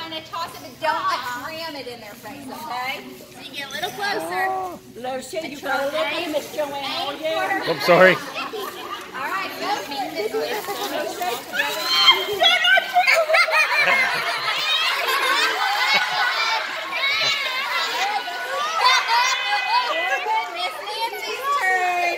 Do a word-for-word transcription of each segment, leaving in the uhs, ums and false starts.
want to toss it, but don't like ram it in their face, okay? So you get a little closer. Oh, Lucy, you got a little bit, Miss Joanne. Oh, yeah. I'm sorry. All right, go. Miss Nancy's turn.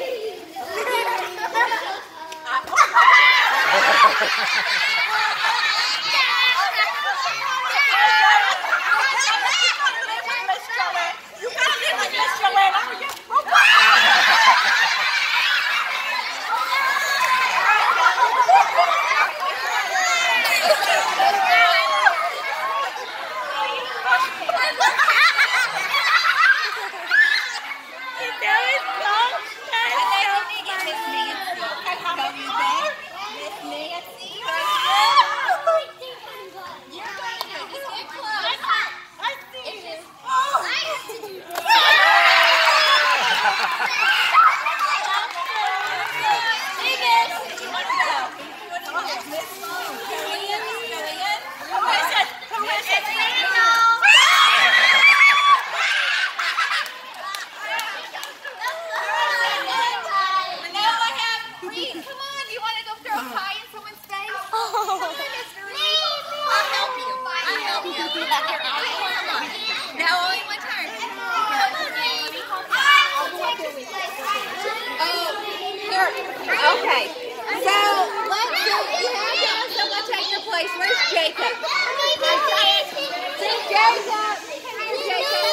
Okay, so let's go. You have to ask someone to take your place. Where's Jacob? See, Jacob. Here's Jacob.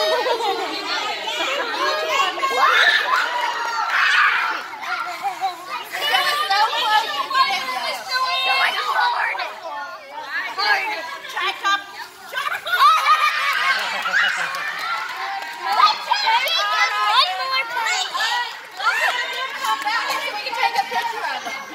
One more time. Let's have him come back so we can take a picture of him.